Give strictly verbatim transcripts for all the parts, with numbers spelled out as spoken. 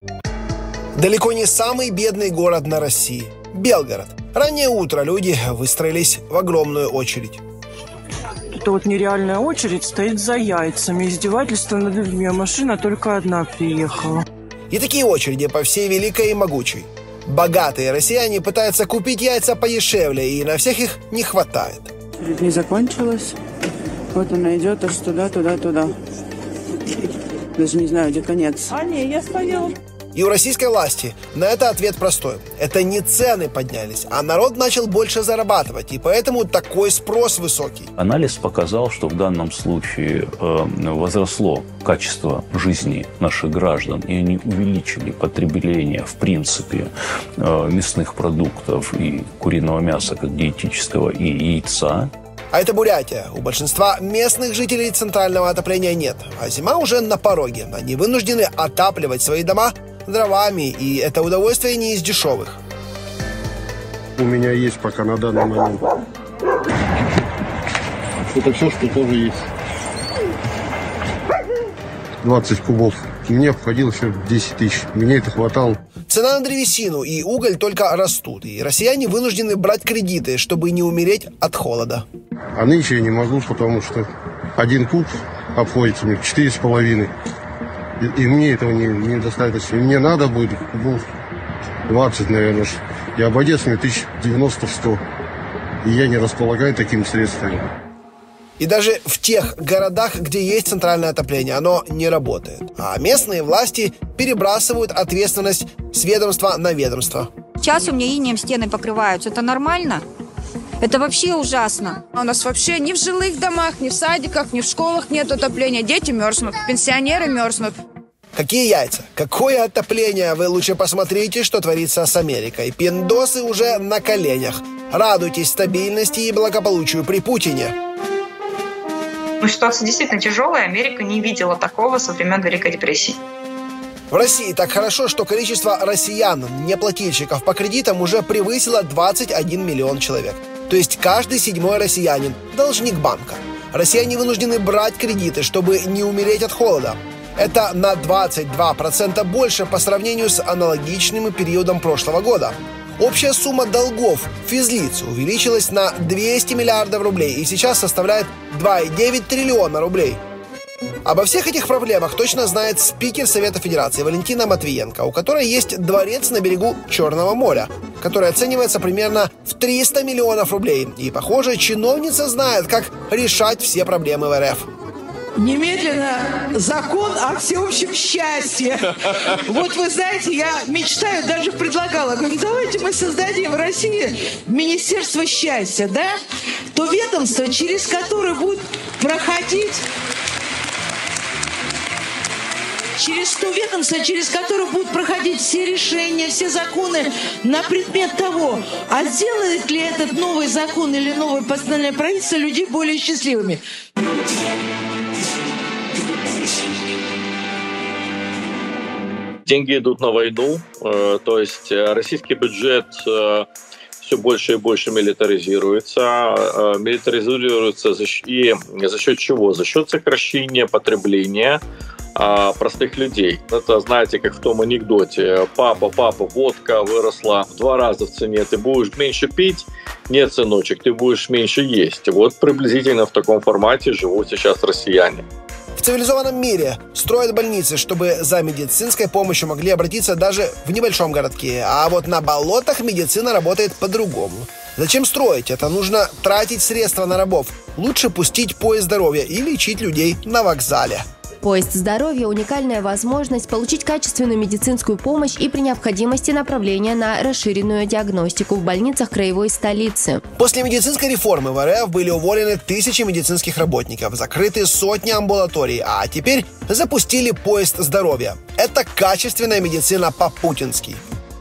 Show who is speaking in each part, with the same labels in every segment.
Speaker 1: Далеко не самый бедный город на России – Белгород. Раннее утро люди выстроились в огромную очередь.
Speaker 2: Это вот нереальная очередь стоит за яйцами. Издевательство над людьми, а машина только одна приехала.
Speaker 1: И такие очереди по всей Великой и Могучей. Богатые россияне пытаются купить яйца подешевле, и на всех их не хватает.
Speaker 2: Очередь не закончилась. Вот она идет аж туда, туда, туда. Даже не знаю, где конец. А, не, я стояла.
Speaker 1: И у российской власти на это ответ простой. Это не цены поднялись, а народ начал больше зарабатывать, и поэтому такой спрос высокий.
Speaker 3: Анализ показал, что в данном случае э, возросло качество жизни наших граждан, и они увеличили потребление, в принципе, э, мясных продуктов и куриного мяса как диетического, и яйца.
Speaker 1: А это Бурятия. У большинства местных жителей центрального отопления нет, а зима уже на пороге. Они вынуждены отапливать свои дома дровами, и это удовольствие не из дешевых.
Speaker 4: У меня есть пока на данный момент. Это все, что тоже есть. двадцать кубов. Мне обходилось десять тысяч. Мне это хватало.
Speaker 1: Цена на древесину и уголь только растут, и россияне вынуждены брать кредиты, чтобы не умереть от холода.
Speaker 4: А нынче я не могу, потому что один куб обходится мне четыре с половиной. И, и мне этого не, недостаточно. И мне надо будет ну, двадцать, наверное. И обойдется мне тысяч девяносто-сто. И я не располагаю такими средствами.
Speaker 1: И даже в тех городах, где есть центральное отопление, оно не работает. А местные власти перебрасывают ответственность с ведомства на ведомство.
Speaker 5: Сейчас у меня инеем стены покрываются. Это нормально? Это вообще ужасно.
Speaker 6: У нас вообще ни в жилых домах, ни в садиках, ни в школах нет отопления. Дети мерзнут, пенсионеры мерзнут.
Speaker 1: Какие яйца? Какое отопление? Вы лучше посмотрите, что творится с Америкой. Пиндосы уже на коленях. Радуйтесь стабильности и благополучию при Путине.
Speaker 7: Ситуация действительно тяжелая. Америка не видела такого со времен Великой депрессии.
Speaker 1: В России так хорошо, что количество россиян, неплательщиков по кредитам, уже превысило двадцать один миллион человек. То есть каждый седьмой россиянин – должник банка. Россияне вынуждены брать кредиты, чтобы не умереть от холода. Это на двадцать два процента больше по сравнению с аналогичным периодом прошлого года. Общая сумма долгов физлиц увеличилась на двести миллиардов рублей и сейчас составляет два и девять триллиона рублей. Обо всех этих проблемах точно знает спикер Совета Федерации Валентина Матвиенко, у которой есть дворец на берегу Черного моря, который оценивается примерно в триста миллионов рублей. И, похоже, чиновница знает, как решать все проблемы в эр эф.
Speaker 8: Немедленно закон о всеобщем счастье. Вот вы знаете, я мечтаю, даже предлагала, говорю, давайте мы создадим в России Министерство счастья, да? То ведомство, через которое будет проходить... Через то ведомство, через которое будут проходить все решения, все законы на предмет того, а сделает ли этот новый закон или новое постановление правительства людей более счастливыми.
Speaker 9: Деньги идут на войну, то есть российский бюджет все больше и больше милитаризируется. Милитаризируется и за счет чего? За счет сокращения потребления простых людей. Это, знаете, как в том анекдоте. Папа, папа, водка выросла в два раза в цене. Ты будешь меньше пить? Нет, сыночек, ты будешь меньше есть. Вот приблизительно в таком формате живут сейчас россияне.
Speaker 1: В цивилизованном мире строят больницы, чтобы за медицинской помощью могли обратиться даже в небольшом городке. А вот на болотах медицина работает по-другому. Зачем строить? Это нужно тратить средства на рабов. Лучше пустить поезд здоровья и лечить людей на вокзале.
Speaker 10: Поезд здоровья – уникальная возможность получить качественную медицинскую помощь и при необходимости направления на расширенную диагностику в больницах краевой столицы.
Speaker 1: После медицинской реформы в эр эф были уволены тысячи медицинских работников, закрыты сотни амбулаторий, а теперь запустили поезд здоровья. Это качественная медицина по-путински.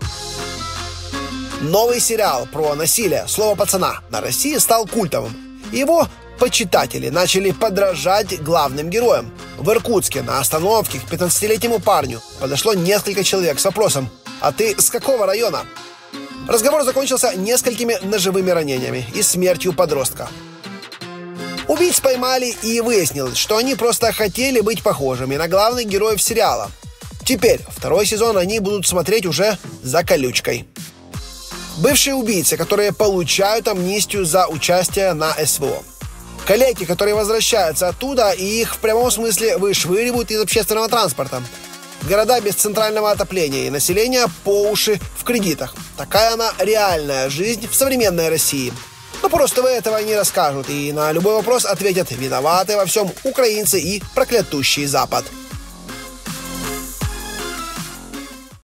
Speaker 1: Новый сериал про насилие «Слово пацана» на России стал культовым. Его почитатели начали подражать главным героям. В Иркутске на остановке к пятнадцатилетнему парню подошло несколько человек с вопросом: «А ты с какого района?» Разговор закончился несколькими ножевыми ранениями и смертью подростка. Убийц поймали, и выяснилось, что они просто хотели быть похожими на главных героев сериала. Теперь второй сезон они будут смотреть уже за колючкой. Бывшие убийцы, которые получают амнистию за участие на СВО. Коллеги, которые возвращаются оттуда, и их в прямом смысле вышвыривают из общественного транспорта. Города без центрального отопления и население по уши в кредитах. Такая она реальная жизнь в современной России. Но просто вы этого не расскажут, и на любой вопрос ответят: виноваты во всем украинцы и проклятущий Запад.